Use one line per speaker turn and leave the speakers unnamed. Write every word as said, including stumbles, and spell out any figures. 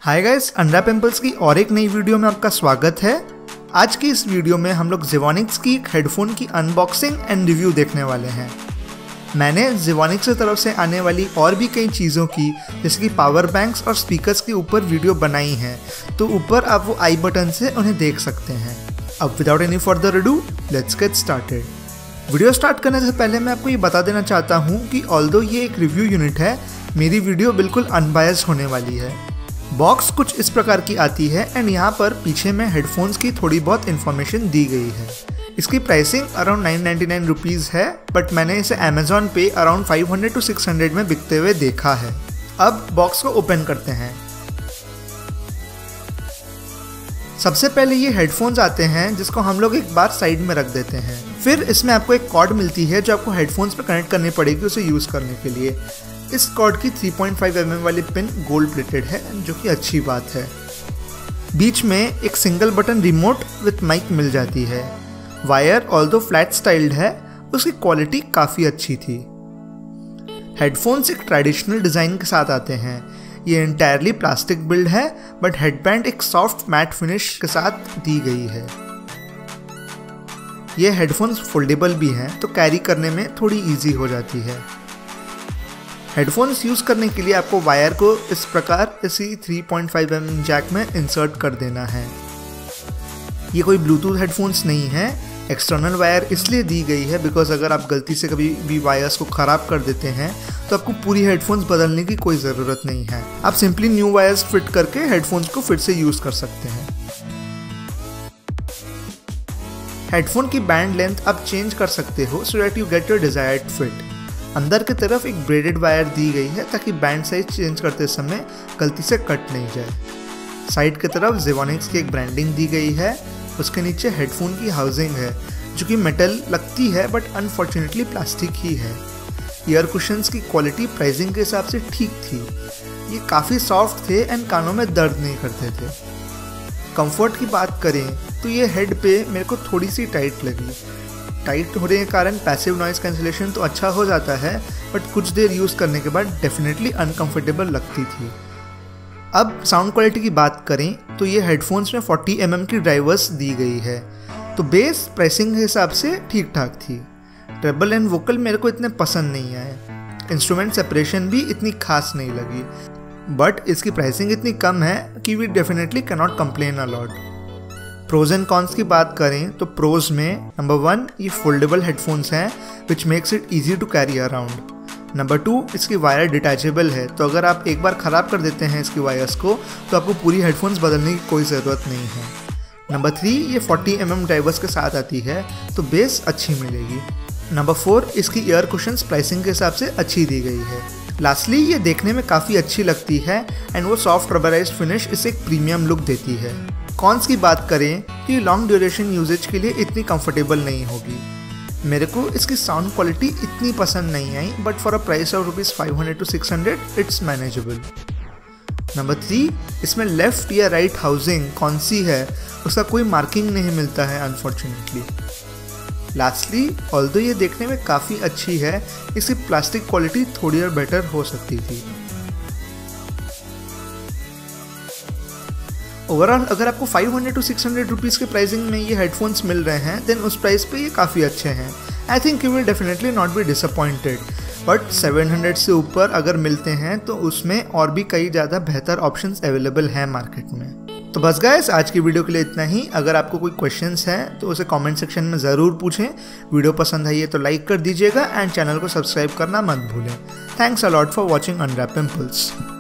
Hi guys, unwrap pimples की और एक नई वीडियो में आपका स्वागत है। आज की इस वीडियो में हम लोग Zivonics की एक हेडफोन की अनबॉक्सिंग एंड रिव्यू देखने वाले हैं। मैंने Zivonics की तरफ से आने वाली और भी कई चीज़ों की जैसे कि पावर बैंक्स और स्पीकर्स के ऊपर वीडियो बनाई हैं, तो ऊपर आप वो आई बटन से उन्हें देख सकते हैं। अब without any further ado let's get started. Video start करने से पहले मैं आपको ये बता देना चाहता हूँ कि ऑल्दो ये एक रिव्यू यूनिट है, मेरी वीडियो बिल्कुल अनबायस्ड होने वाली है। बॉक्स कुछ इस प्रकार की आती है एंड यहाँ पर पीछे में हेडफोन्स की थोड़ी बहुत इन्फॉर्मेशन दी गई है। इसकी pricing around nine ninety nine rupees है, बट मैंने इसे अमेजॉन पे around five hundred to six hundred में बिकते हुए देखा है। अब बॉक्स को ओपन करते हैं। सबसे पहले ये हेडफोन्स आते हैं जिसको हम लोग एक बार साइड में रख देते हैं। फिर इसमें आपको एक कॉर्ड मिलती है जो आपको हेडफोन्स पे कनेक्ट करनी पड़ेगी उसे यूज़ करने के लिए। इस कॉर्ड की three point five M M वाली पिन गोल्ड प्लेटेड है, जो कि अच्छी बात है। बीच में एक single button remote with mic मिल जाती है। वायर ऑल्दो फ्लैट स्टाइल्ड है, उसकी क्वालिटी काफ़ी अच्छी थी। हेडफोन्स एक ट्रेडिशनल डिज़ाइन के साथ आते हैं। ये इंटायरली प्लास्टिक बिल्ड है, बट हेडबैंड एक सॉफ्ट मैट फिनिश के साथ दी गई है। ये हेडफोन्स फोल्डेबल भी हैं, तो कैरी करने में थोड़ी इजी हो जाती है। हेडफोन्स यूज़ करने के लिए आपको वायर को इस प्रकार इसी three point five M M jack में इंसर्ट कर देना है। ये कोई ब्लूटूथ हेडफोन्स नहीं है, एक्सटर्नल वायर इसलिए दी गई है बिकॉज अगर आप गलती से कभी भी वायर्स को ख़राब कर देते हैं तो आपको पूरी हेडफोन्स बदलने की कोई ज़रूरत नहीं है। आप सिंपली न्यू वायर्स फिट करके हेडफोन्स को फिर से यूज़ कर सकते हैं। हेडफोन की बैंड लेंथ आप चेंज कर सकते हो so that you get your desired fit. अंदर की तरफ एक ब्रेडेड वायर दी गई है ताकि बैंड साइज चेंज करते समय गलती से कट नहीं जाए। साइड की तरफ Zivonics की एक ब्रांडिंग दी गई है। उसके नीचे हेडफोन की हाउसिंग है जो कि मेटल लगती है बट अनफॉर्चुनेटली प्लास्टिक ही है। ईयर कुशन्स की क्वालिटी प्राइसिंग के हिसाब से ठीक थी। ये काफ़ी सॉफ्ट थे एंड कानों में दर्द नहीं करते थे। कंफर्ट की बात करें तो ये हेड पे मेरे को थोड़ी सी टाइट लगी। टाइट होने के कारण पैसिव नॉइज़ कैंसिलेशन तो अच्छा हो जाता है, बट कुछ देर यूज़ करने के बाद डेफिनेटली अनकंफर्टेबल लगती थी। अब साउंड क्वालिटी की बात करें तो ये हेडफोन्स में फोर्टी एम एम की ड्राइवर्स दी गई है, तो बेस प्राइसिंग के हिसाब से ठीक ठाक थी। ट्रेबल एंड वोकल मेरे को इतने पसंद नहीं आए। इंस्ट्रूमेंट सेपरेशन भी इतनी खास नहीं लगी, बट इसकी प्राइसिंग इतनी कम है कि we definitely can not complain a lot. Pros and cons की बात करें तो प्रोज में नंबर वन, ये फोल्डेबल हेडफोन्स हैं which makes it easy to carry around. Number two, इसकी वायर डिटैचेबल है, तो अगर आप एक बार ख़राब कर देते हैं इसकी वायर्स को तो आपको पूरी हेडफोन्स बदलने की कोई ज़रूरत नहीं है। नंबर थ्री, ये फोर्टी एम एम ड्राइवर्स के साथ आती है तो बेस अच्छी मिलेगी। नंबर फोर, इसकी ईयर कुशन्स प्राइसिंग के हिसाब से अच्छी दी गई है। लास्टली, ये देखने में काफ़ी अच्छी लगती है एंड वो सॉफ्ट रबराइज्ड फिनिश इसे एक प्रीमियम लुक देती है। कॉन्स की बात करें तो ये लॉन्ग ड्यूरेशन यूजेज के लिए इतनी कंफर्टेबल नहीं होगी। मेरे को इसकी साउंड क्वालिटी इतनी पसंद नहीं आई, but for a price of rupees five hundred to six hundred it's manageable. Number three, इसमें लेफ्ट या राइट हाउसिंग कौन सी है उसका कोई मार्किंग नहीं मिलता है अनफॉर्चुनेटली। लास्टली, ऑल्दो ये देखने में काफ़ी अच्छी है, इसकी प्लास्टिक क्वालिटी थोड़ी और बेटर हो सकती थी। ओवरऑल अगर आपको five hundred to six hundred rupees के प्राइसिंग में ये हेडफोन्स मिल रहे हैं देन उस प्राइस पे ये काफ़ी अच्छे हैं। I think you will definitely not be disappointed, but seven hundred से ऊपर अगर मिलते हैं तो उसमें और भी कई ज़्यादा बेहतर ऑप्शंस अवेलेबल हैं मार्केट में। तो बस गाइस, आज की वीडियो के लिए इतना ही। अगर आपको कोई क्वेश्चंस हैं तो उसे कमेंट सेक्शन में ज़रूर पूछें। वीडियो पसंद आई है तो लाइक कर दीजिएगा एंड चैनल को सब्सक्राइब करना मत भूलें। Thanks a lot for watching unwrap pimples.